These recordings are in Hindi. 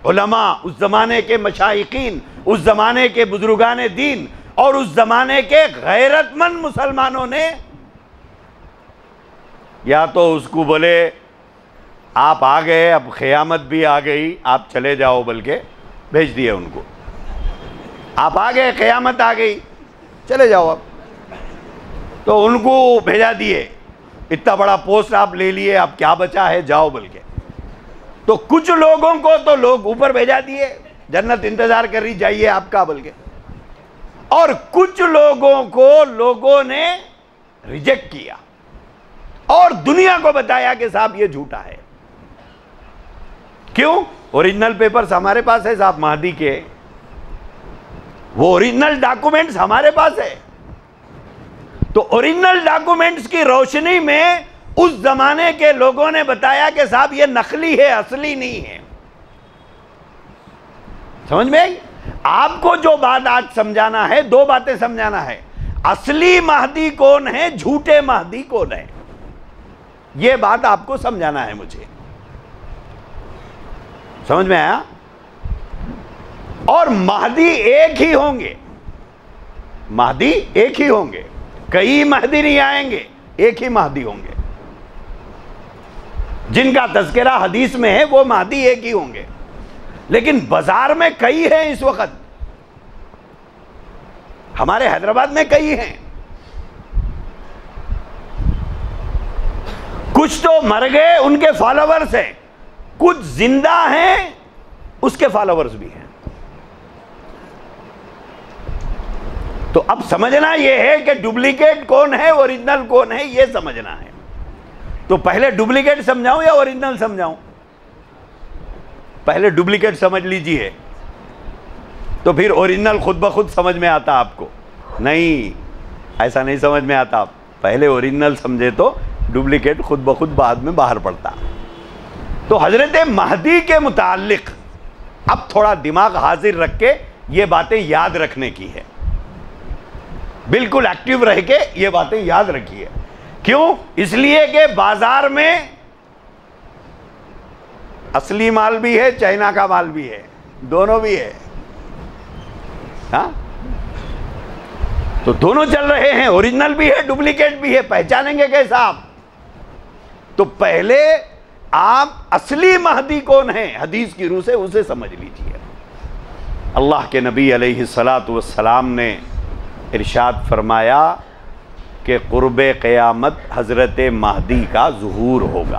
उलमा, उस ज़माने के मशाइकीन, उस ज़माने के बुजुर्गान दीन और उस ज़माने के गैरतमंद मुसलमानों ने या तो उसको बोले आप आ गए, अब क़यामत भी आ गई, आप चले जाओ, बल्कि भेज दिए उनको, आप आ गए, क़यामत आ गई, चले जाओ अब। तो उनको भेजा दिए, इतना बड़ा पोस्ट आप ले लिए, अब क्या बचा है, जाओ बल्कि। तो कुछ लोगों को तो लोग ऊपर भेजा दिए, जन्नत इंतजार कर रही, जाइए आपका बल्कि। और कुछ लोगों को लोगों ने रिजेक्ट किया और दुनिया को बताया कि साहब ये झूठा है। क्यों? ओरिजिनल पेपर्स हमारे पास है साहब, महदी के, वो ओरिजिनल डॉक्यूमेंट्स हमारे पास है। तो ओरिजिनल डॉक्यूमेंट्स की रोशनी में उस जमाने के लोगों ने बताया कि साहब ये नकली है, असली नहीं है। समझ में आई? आपको जो बात आज समझाना है, दो बातें समझाना है, असली महदी कौन है, झूठे महदी कौन है, यह बात आपको समझाना है मुझे। समझ में आया? और महदी एक ही होंगे, महदी एक ही होंगे, कई महदी नहीं आएंगे, एक ही महदी होंगे। जिनका तज़किरा हदीस में है वो महदी एक ही होंगे, लेकिन बाजार में कई हैं। इस वक्त हमारे हैदराबाद में कई हैं, कुछ तो मर गए, उनके फॉलोवर्स हैं, कुछ जिंदा हैं, उसके फॉलोवर्स भी हैं। तो अब समझना यह है कि डुप्लीकेट कौन है, ओरिजिनल कौन है, यह समझना है। तो पहले डुप्लीकेट समझाऊं या ओरिजिनल समझाऊं? पहले डुप्लीकेट समझ लीजिए, तो फिर ओरिजिनल खुद ब खुद समझ में आता आपको। नहीं, ऐसा नहीं समझ में आता। पहले ओरिजिनल समझे तो डुप्लीकेट खुद ब खुद बाद में बाहर पड़ता। तो हजरत महदी के मुताल्लिक अब थोड़ा दिमाग हाजिर रख के ये बातें याद रखने की है, बिल्कुल एक्टिव रह के ये बातें याद रखिए। क्यों? इसलिए कि बाजार में असली माल भी है, चाइना का माल भी है, दोनों भी है। हाँ, तो दोनों चल रहे हैं, ओरिजिनल भी है, डुप्लीकेट भी है। पहचानेंगे कैसा आप? तो पहले आप असली महदी कौन है हदीस की रूह से उसे समझ लीजिए। अल्लाह के नबी अलैहिस्सलातु वस्सलाम ने इरशाद फरमाया कि क़ुर्बे क़यामत हज़रत महदी का ज़ुहूर होगा,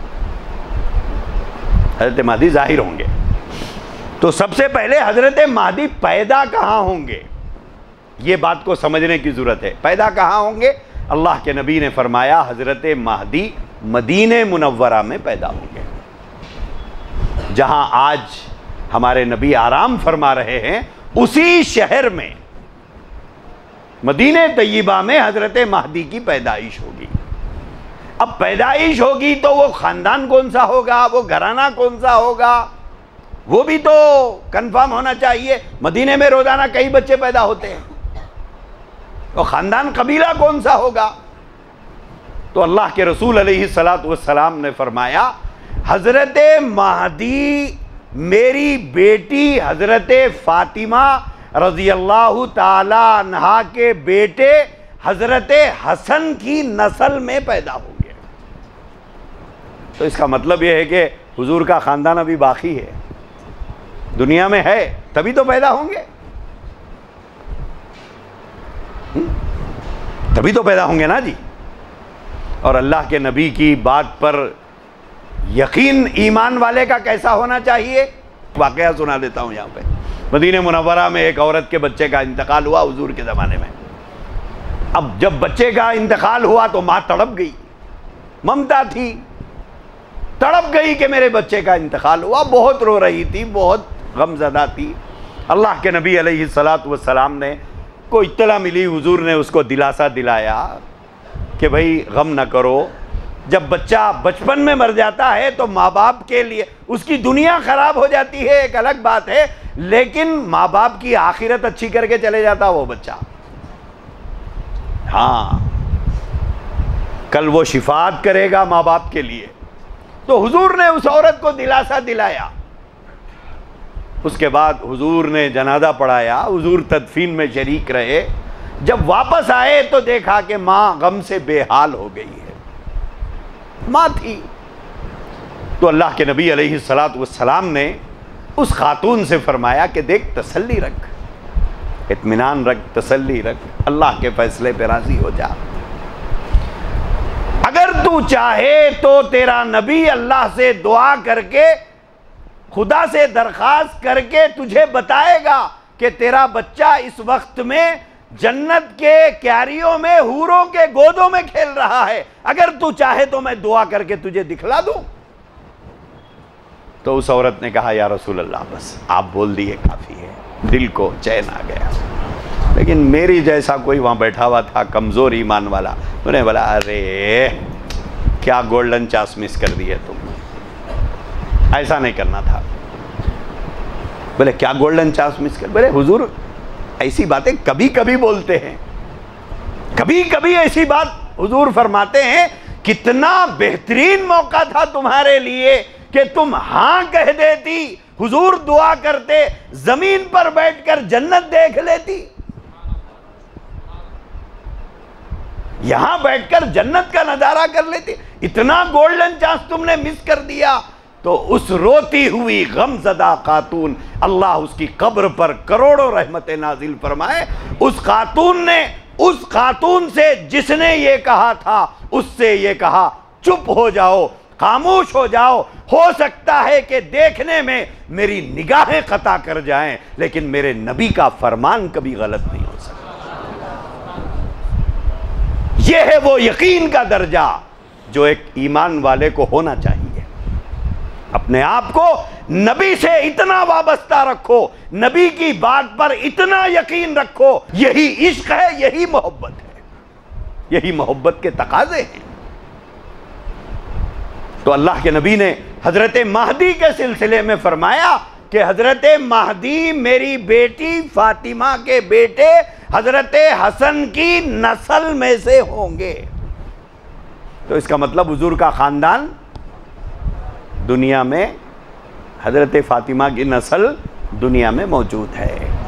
हज़रत महदी ज़ाहिर होंगे। तो सबसे पहले हज़रत महदी पैदा कहाँ होंगे, ये बात को समझने की ज़रूरत है। पैदा कहाँ होंगे? अल्लाह के नबी ने फरमाया हज़रत महदी मदीने मुनव्वरा में पैदा होंगे, जहाँ आज हमारे नबी आराम फरमा रहे हैं, उसी शहर में मदीने तय्यबा में हज़रत महदी की पैदाइश होगी। अब पैदाइश होगी तो वो ख़ानदान कौन सा होगा, वो घराना कौन सा होगा, वो भी तो कंफर्म होना चाहिए। मदीने में रोज़ाना कई बच्चे पैदा होते हैं, तो ख़ानदान कबीला कौन सा होगा? तो अल्लाह के रसूल अलैहिस्सलातु वस्सलाम ने फरमाया हज़रत महदी मेरी बेटी हज़रत फ़ातिमा रज़ी अल्लाह ताला अन्हा के बेटे हज़रत हसन की नस्ल में पैदा होंगे। तो इसका मतलब यह है कि हुजूर का ख़ानदान अभी बाकी है, दुनिया में है, तभी तो पैदा होंगे, तभी तो पैदा होंगे ना जी। और अल्लाह के नबी की बात पर यकीन ईमान वाले का कैसा होना चाहिए, वाक़या सुना देता हूँ। यहाँ पे मदीने मुनव्वरा में एक औरत के बच्चे का इंतकाल हुआ हुजूर के ज़माने में। अब जब बच्चे का इंतकाल हुआ तो माँ तड़प गई, ममता थी, तड़प गई कि मेरे बच्चे का इंतकाल हुआ, बहुत रो रही थी, बहुत गमज़दा थी। अल्लाह के नबी अलैहिस्सलातु वस्सलाम ने को इत्तला मिली, हुजूर ने उसको दिलासा दिलाया कि भाई गम न करो। जब बच्चा बचपन में मर जाता है तो माँ बाप के लिए उसकी दुनिया ख़राब हो जाती है, एक अलग बात है, लेकिन माँ बाप की आखिरत अच्छी करके चले जाता वो बच्चा। हाँ, कल वो शिफात करेगा माँ बाप के लिए। तो हुजूर ने उस औरत को दिलासा दिलाया उसके बाद हुजूर ने जनाजा पढ़ाया, हुजूर तदफीन में शरीक रहे। जब वापस आए तो देखा कि माँ गम से बेहाल हो गई है, माँ थी। तो अल्लाह के नबी अलैहिस्सलातु वस्सलाम ने उस खातून से फरमाया कि देख, तसल्ली रख, इत्मीनान रख, तसल्ली रख, अल्लाह के फैसले पे राजी हो जा। अगर तू चाहे तो तेरा नबी अल्लाह से दुआ करके, खुदा से दरखास्त करके तुझे बताएगा कि तेरा बच्चा इस वक्त में जन्नत के क्यारियों में हूरों के गोदों में खेल रहा है। अगर तू चाहे तो मैं दुआ करके तुझे दिखला दूं। तो उस औरत ने कहा, या रसूल अल्लाह, बस आप बोल दिए काफ़ी है, दिल को चैन आ गया। लेकिन मेरी जैसा कोई वहाँ बैठा हुआ था, कमज़ोर ईमान वाला, उन्हें बोला, अरे क्या गोल्डन चांस मिस कर दी है तुम, ऐसा नहीं करना था। बोले क्या गोल्डन चांस मिस कर? बोले हुजूर ऐसी बातें कभी कभी बोलते हैं, कभी कभी ऐसी बात हुजूर फरमाते हैं, कितना बेहतरीन मौका था तुम्हारे लिए कि तुम हाँ कह देती, हुजूर दुआ करते, जमीन पर बैठकर जन्नत देख लेती, यहां बैठकर जन्नत का नजारा कर लेती। इतना गोल्डन चांस तुमने मिस कर दिया। तो उस रोती हुई गमज़दा खातून, अल्लाह उसकी कब्र पर करोड़ों रहमतें नाजिल फरमाए, उस खातून से जिसने ये कहा था, उससे ये कहा, चुप हो जाओ, खामोश हो जाओ। हो सकता है कि देखने में मेरी निगाहें खता कर जाएं, लेकिन मेरे नबी का फरमान कभी गलत नहीं हो सकता। यह है वो यकीन का दर्जा जो एक ईमान वाले को होना चाहिए। अपने आप को नबी से इतना वाबस्ता रखो, नबी की बात पर इतना यकीन रखो। यही इश्क है, यही मोहब्बत है, यही मोहब्बत के तकाजे हैं। तो अल्लाह के नबी ने हजरत महदी के सिलसिले में फरमाया कि हजरत महदी मेरी बेटी फातिमा के बेटे हजरत हसन की नस्ल में से होंगे। तो इसका मतलब हुजूर का खानदान दुनिया में, हजरत फातिमा की नस्ल दुनिया में मौजूद है।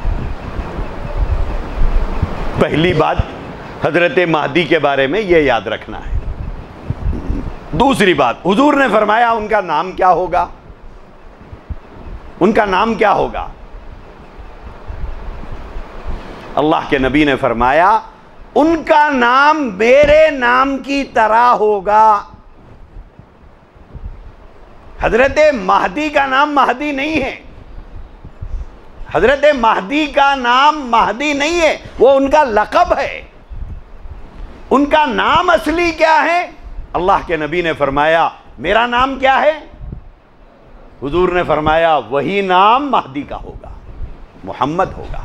पहली बात हजरत महदी के बारे में यह याद रखना है। दूसरी बात, हुजूर ने फरमाया उनका नाम क्या होगा, उनका नाम क्या होगा? अल्लाह के नबी ने फरमाया उनका नाम मेरे नाम की तरह होगा। हजरत महदी का नाम महदी नहीं है, हजरत महदी का नाम महदी नहीं है, वो उनका लक़ब है। उनका नाम असली क्या है? अल्लाह के नबी ने फरमाया मेरा नाम क्या है? हुजूर ने फरमाया वही नाम महदी का होगा, मोहम्मद होगा।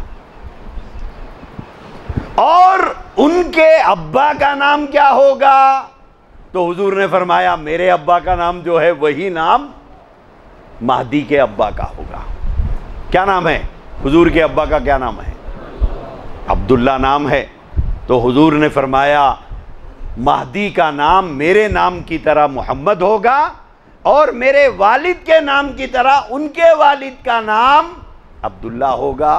और उनके अब्बा का नाम क्या होगा? तो हुजूर ने फरमाया मेरे अब्बा का नाम जो है वही नाम महदी के अब्बा का होगा। क्या नाम है? हुजूर के अब्बा का क्या नाम है? अब्दुल्ला नाम है। तो हुजूर ने फरमाया महदी का नाम मेरे नाम की तरह मोहम्मद होगा और मेरे वालिद के नाम की तरह उनके वालिद का नाम अब्दुल्ला होगा।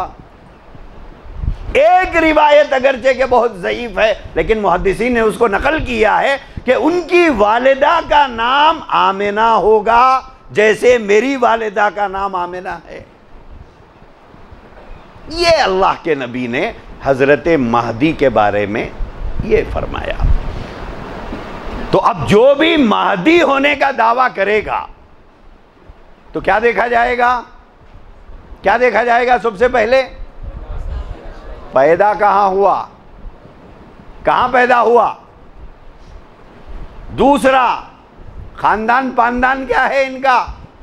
एक रिवायत अगरचे के बहुत ज़ईफ है, लेकिन मुहद्दिसीन ने उसको नकल किया है कि उनकी वालिदा का नाम आमिना होगा, जैसे मेरी वालिदा का नाम आमिना है। ये अल्लाह के नबी ने हजरत महदी के बारे में ये फरमाया। तो अब जो भी महदी होने का दावा करेगा तो क्या देखा जाएगा? क्या देखा जाएगा? सबसे पहले पैदा कहाँ हुआ, कहाँ पैदा हुआ। दूसरा, खानदान पानदान क्या है इनका।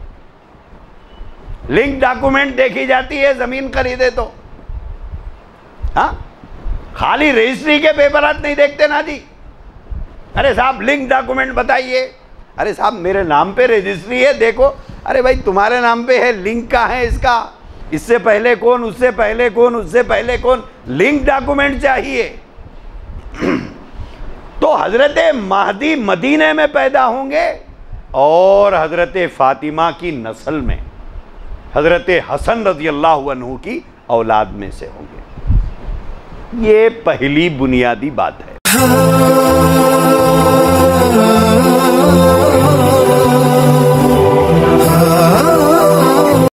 लिंक डॉक्यूमेंट देखी जाती है जमीन खरीदे तो, हाँ, खाली रजिस्ट्री के पेपर नहीं देखते ना जी। अरे साहब लिंक डॉक्यूमेंट बताइए। अरे साहब मेरे नाम पे रजिस्ट्री है, देखो। अरे भाई तुम्हारे नाम पे है, लिंक का है इसका, इससे पहले कौन, उससे पहले कौन, उससे पहले कौन, लिंक डॉक्यूमेंट चाहिए। तो हजरत महदी मदीने में पैदा होंगे और हजरत फातिमा की नस्ल में हज़रत हसन रज़ी अल्लाह अन्हु की औलाद में से होंगे। ये पहली बुनियादी बात है।